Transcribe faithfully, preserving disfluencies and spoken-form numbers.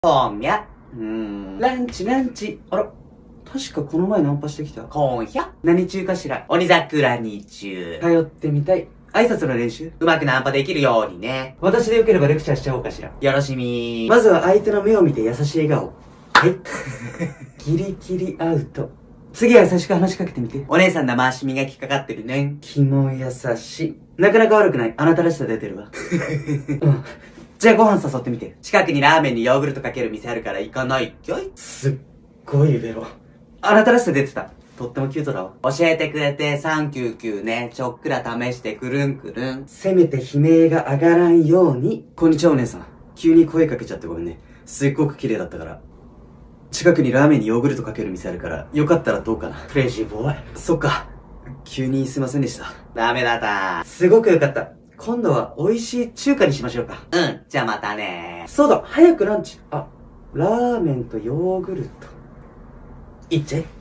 今夜。うーん。ランチランチ。あら。確かこの前ナンパしてきた。今夜何中かしら。鬼桜に中。通ってみたい。挨拶の練習うまくナンパできるようにね。私でよければレクチャーしちゃおうかしら。よろしみー。まずは相手の目を見て優しい笑顔。はい。ギリギリアウト。次は優しく話しかけてみて。お姉さん生足磨きかかってるね。気も優しい。なかなか悪くない。あなたらしさ出てるわ。うん。じゃあご飯誘ってみて。近くにラーメンにヨーグルトかける店あるから行かないきょい。すっごいベロ。あなたらしさ出てた。とってもキュートだわ。教えてくれてさんきゅうきゅうね。ちょっくら試してくるんくるん。せめて悲鳴が上がらんように。こんにちはお姉さん。急に声かけちゃってごめんね。すっごく綺麗だったから。近くにラーメンにヨーグルトかける店あるから、よかったらどうかな。クレイジーボーイ。そっか。急にすいませんでした。ダメだった。すごくよかった。今度は美味しい中華にしましょうか。うん。じゃあまたね。そうだ、早くランチ。あ、ラーメンとヨーグルト。いっちゃえ。